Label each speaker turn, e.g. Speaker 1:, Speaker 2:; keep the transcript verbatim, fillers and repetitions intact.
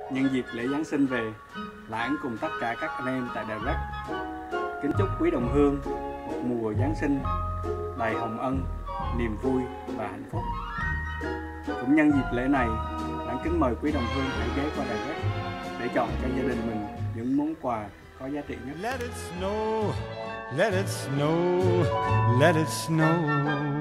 Speaker 1: Nhân dịp lễ Giáng sinh về, Lãng cùng tất cả các anh em tại Đài Bắc kính chúc quý đồng hương một mùa Giáng sinh đầy hồng ân, niềm vui và hạnh phúc. Cũng nhân dịp lễ này, Lãng kính mời quý đồng hương hãy ghé qua Đài Bắc để chọn cho gia đình mình những món quà có giá trị nhất.
Speaker 2: Let it snow, let it snow, let it snow.